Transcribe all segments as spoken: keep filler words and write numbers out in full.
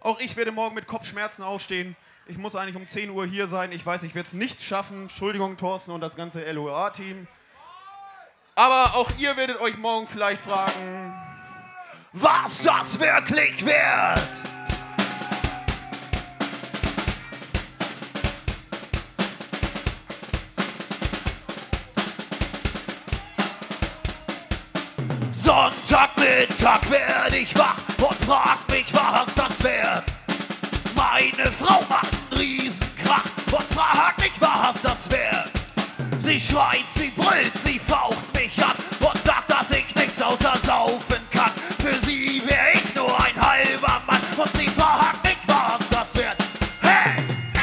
Auch ich werde morgen mit Kopfschmerzen aufstehen. Ich muss eigentlich um zehn Uhr hier sein. Ich weiß, ich werde es nicht schaffen. Entschuldigung, Thorsten und das ganze L O A-Team. Aber auch ihr werdet euch morgen vielleicht fragen, was das wirklich wird. Sonntagmittag werde ich wach und frag mich, was das wird. Meine Frau macht einen Riesenkrach und fragt mich, was das wird. Sie schreit, sie brüllt, sie faucht mich an und sagt, dass ich nichts außer saufen kann. Für sie wär ich nur ein halber Mann und sie fragt mich, was das wird. Hey!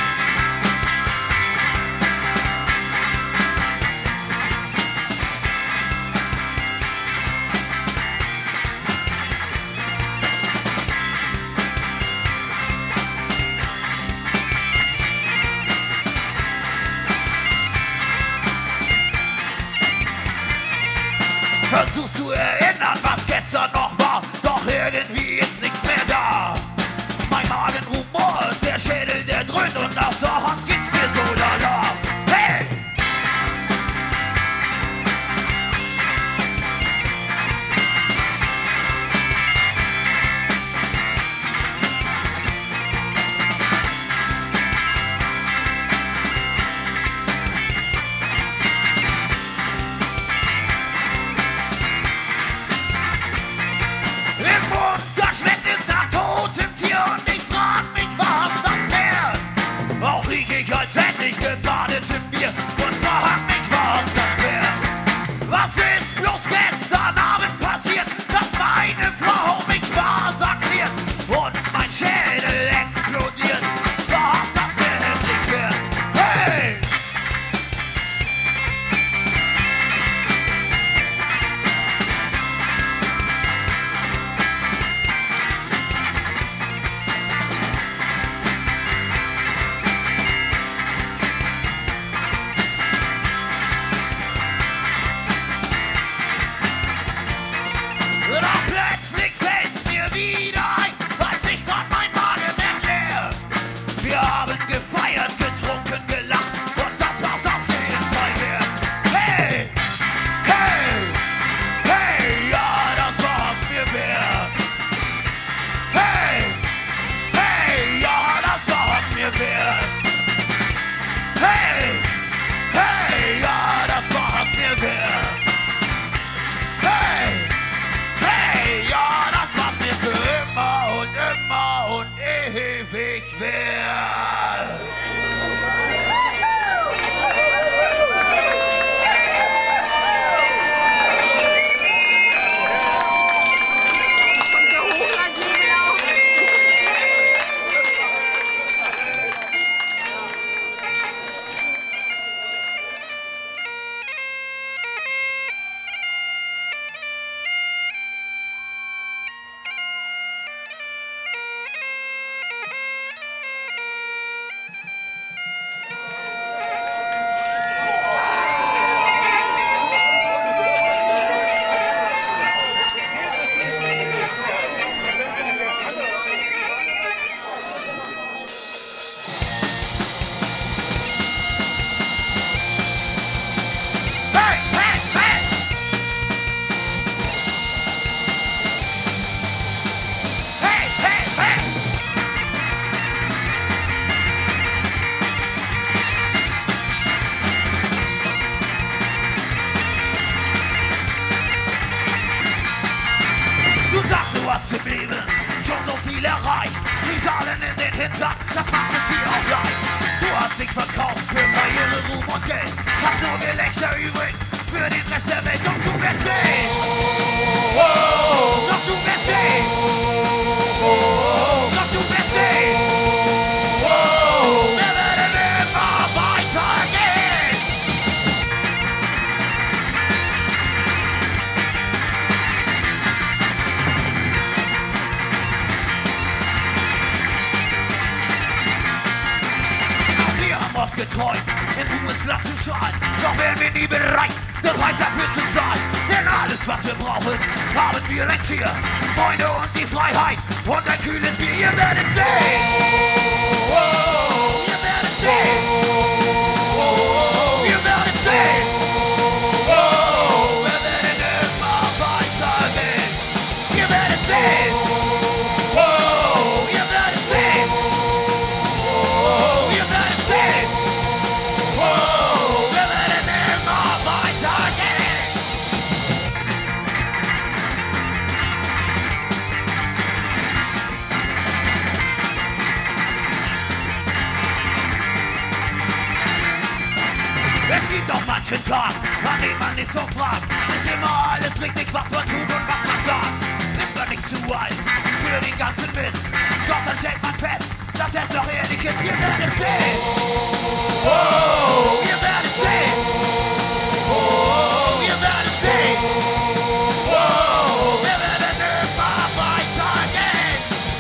Versuch zu erinnern, was gestern noch war, doch irgendwie ist nichts mehr da. Mein Magen rumort, der Schädel, der dröhnt und außer Hand geht's mir so lala. Hey! Als hätte ich gebadet im Bier und frag mich, was das wär. Was ist bloß gestern Abend passiert, dass meine Frau mich massakriert und mein Schädel explodiert? Was das wirklich wird? Hey! Im Leben schon so viel erreicht. Die Sahlen in den Hintern, das macht es dir auch leicht. Du hast dich verkauft für Karriere, Ruhm und Geld. Hast nur Gelächter übrig für den Rest der Welt. Doch du wirst sehen. Oh, oh, doch du wirst sehen. Oh, oh, doch du wirst sehen. Oh, oh, wir werden immer weitergehen. Geträumt, in Ruhe es glatt zu schreien, doch wären wir nie bereit den Preis dafür zu zahlen. Denn alles, was wir brauchen, haben wir längst hier. Freunde und die Freiheit und ein kühles Bier. Ihr werdet sehen. Oh, oh, ihr werdet sehen. Oh, oh, ihr werdet sehen. Oh, wir werden immer weitergehen. Ihr werdet sehen. Oh, ihr werdet sehen. Oh, ihr werdet sehen. Oh, wir werden immer weitergehen. Es gibt noch manchen Tag, an dem man nicht so fragt. Ist immer alles richtig, was man tut und was man sagt. Ist man nicht zu alt für den ganzen Mist? Doch dann stellt man fest, dass es doch ehrlich ist. Ihr werdet sehen. Oh, ihr werdet sehen. Oh, ihr werdet sehen. Oh, wir werden immer weitergehen.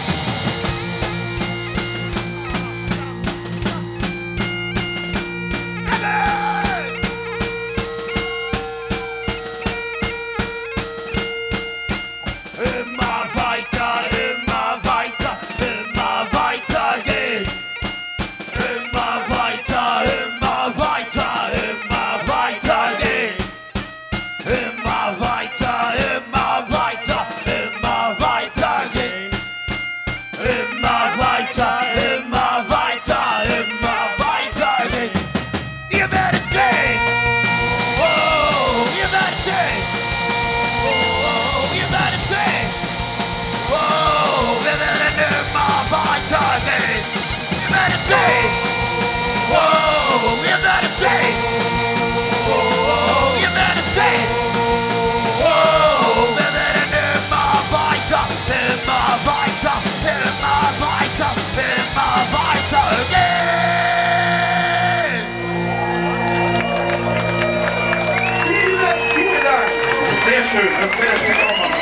Immer weiter, immer weiter, immer weiter geht. Immer weiter, immer weiter, immer weiter geht. Immer weiter, immer weiter, immer weiter geht. Immer weiter, immer weiter, immer weiter geht. Ihr werdet sehen. Oh, ihr werdet sehen. Oh, ihr werdet sehen. Oh, wir werden immer weitergehen. Ihr werdet sehen. Oh, ihr werdet sehen. Oh, ihr werdet sehen. Oh, wir werden immer weiter, immer weiter, immer weiter, immer weiter gehen. Vielen, vielen Dank. Sehr schön, das wäre der Chef auch machen.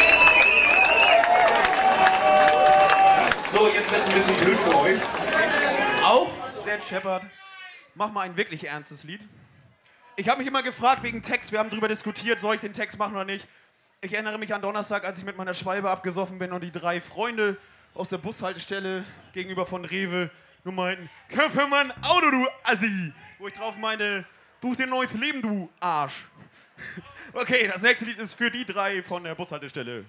So, jetzt wird es ein bisschen blöd für euch. Auch der Shepard, mach mal ein wirklich ernstes Lied. Ich habe mich immer gefragt wegen Text, wir haben darüber diskutiert, soll ich den Text machen oder nicht. Ich erinnere mich an Donnerstag, als ich mit meiner Schwalbe abgesoffen bin und die drei Freunde aus der Bushaltestelle gegenüber von Rewe nur meinten, Kauf für mein Auto, du Assi. Wo ich drauf meine, such dir ein neues Leben, du Arsch. Okay, das nächste Lied ist für die drei von der Bushaltestelle.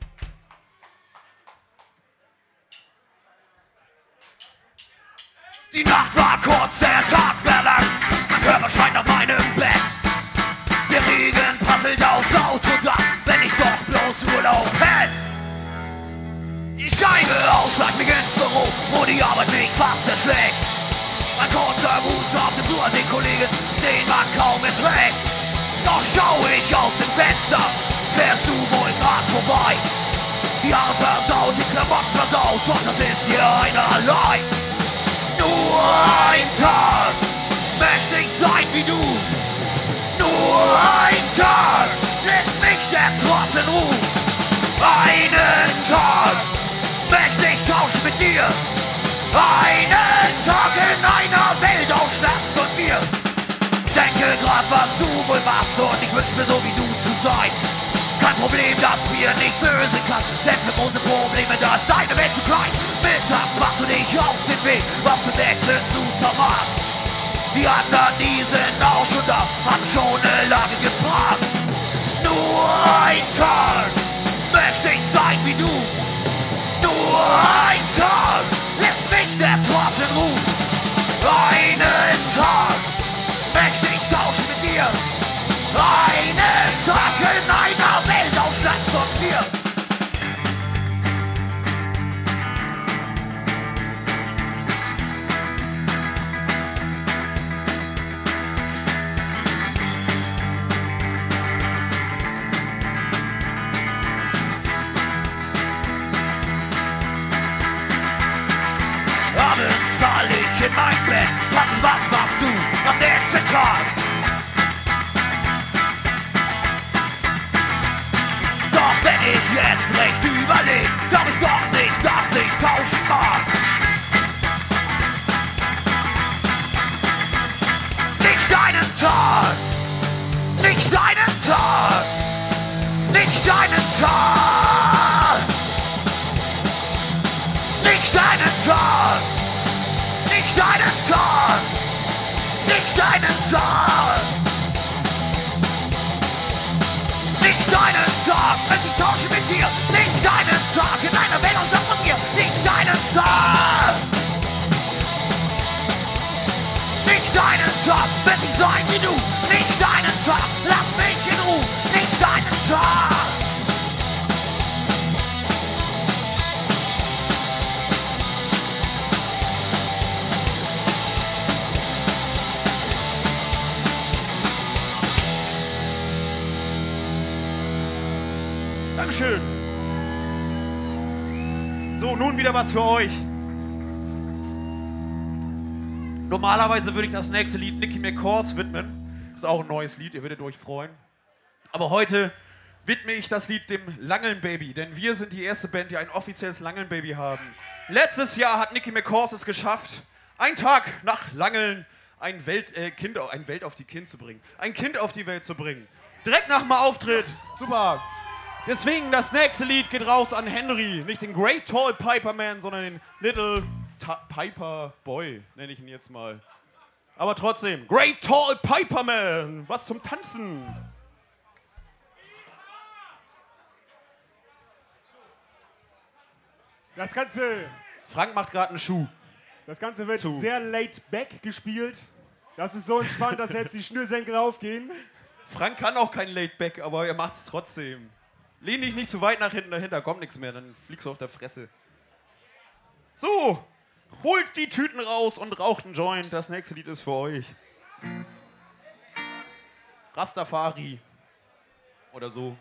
Die Nacht war kurz, der Tag war lang. Mein Körper schreit nach meinem Bett. Der Regen prasselt aufs Autodach, wenn ich doch bloß Urlaub hätte. Die Scheibe ausschlagt mich ins Büro, wo die Arbeit mich fast erschlägt. Ein kurzer Gruß auf dem Flur an den Kollegen, den man kaum erträgt. Doch schau ich aus dem Fenster, fährst du wohl grad vorbei. Die Haare versaut, die Klamotten versaut, doch das ist hier einerlei. Nur ein Tag möchte ich sein wie du. Nur ein Tag lässt mich der Trotz in Ruhe. Einen Tag möchte ich tauschen mit dir. Einen Tag in einer Welt aus Schmerz und mir. Denke grad, was du wohl machst und ich wünsch mir so wie du zu sein. Kein Problem, das mir nicht lösen kann, denn für unsere Probleme, da ist deine Welt zu klein. Mittags machst du dich auf den Weg, auf den nächsten Supermarkt. Die anderen, die sind auch schon da, haben schon eine Lage geparkt. Nur ein Tag möchte ich sein wie du. Nur ein Tag lässt mich der Trotz in Ruhe. Einen Tag möchte ich tauschen mit dir. Einen Tag in einer Welt aus Schmerz und mir. Abends fall ich in mein Bett, frag mich, was machst du am nächsten Tag? Doch wenn ich jetzt recht überleg, glaub ich doch nicht, dass ich tauschen mag. Nicht einen Tag, nicht einen Tag. Dankeschön. So, nun wieder was für euch. Normalerweise würde ich das nächste Lied Nicky McCaws widmen. Ist auch ein neues Lied, ihr werdet euch freuen. Aber heute widme ich das Lied dem Langeln Baby, denn wir sind die erste Band, die ein offizielles Langeln Baby haben. Letztes Jahr hat Nicky McCaws es geschafft, einen Tag nach Langeln ein, Welt, äh, kind, ein Welt auf die Kind zu bringen. Ein Kind auf die Welt zu bringen. Direkt nach dem Auftritt. Super. Deswegen das nächste Lied geht raus an Henry. Nicht den Great Tall Piper Man, sondern den Little Ta Piper Boy, nenne ich ihn jetzt mal. Aber trotzdem, Great Tall Piper Man. Was zum Tanzen. Das Ganze, Frank macht gerade einen Schuh. das Ganze wird Zu. sehr laid back gespielt. Das ist so entspannt, dass selbst die Schnürsenkel aufgehen. Frank kann auch kein Laid Back, aber er macht es trotzdem. Lehn dich nicht zu weit nach hinten, dahinter kommt nichts mehr, dann fliegst du auf der Fresse. So, holt die Tüten raus und raucht einen Joint. Das nächste Lied ist für euch. Rastafari. Oder so.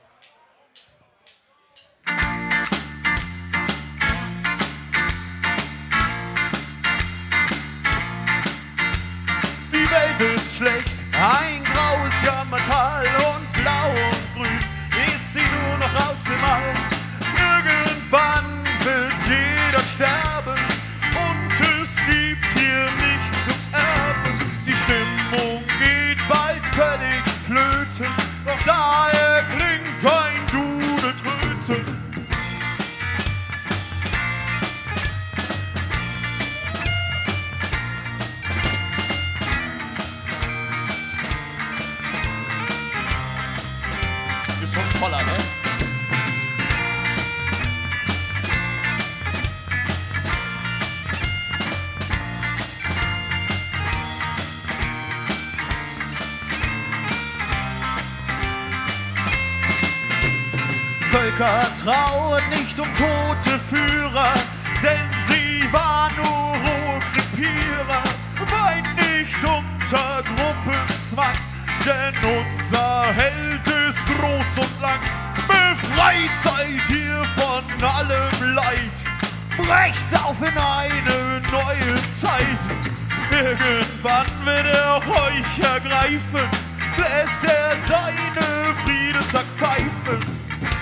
Die Welt ist schlecht, ein graues Jammertal und blau und grün ist sie nur noch aus dem All. Irgendwann wird jeder sterben und es gibt hier nichts zum Erben. Die Stimmung geht bald völlig flöten, doch da erklingt ein Dudeltröten. Ist schon voller, ne? Völker trauert nicht um tote Führer, denn sie waren nur rohe Krepierer. Weint nicht unter Gruppenzwang, denn unser Held ist groß und lang. Befreit seid ihr von allem Leid, brecht auf in eine neue Zeit. Irgendwann wird er auch euch ergreifen, bläst er seine Friedensackpfeifen.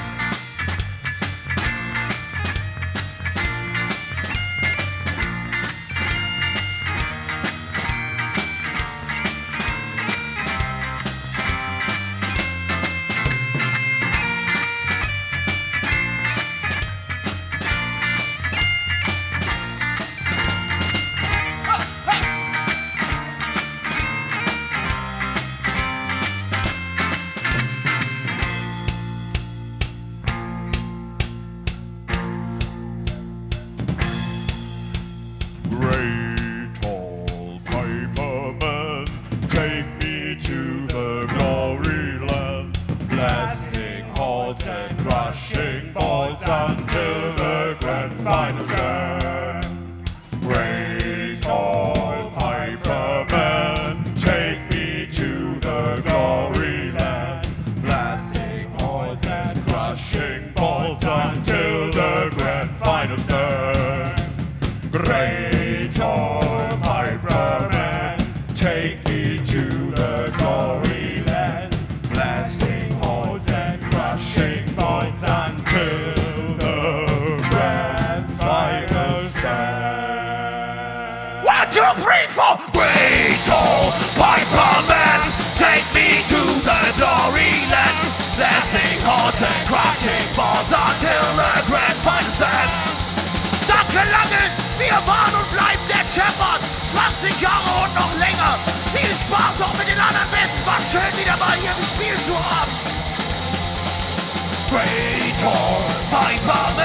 zwanzig Jahre und noch länger. Viel Spaß auch mit den anderen Bands. Es war schön, wieder mal hier gespielt zu haben. Great Tall Piper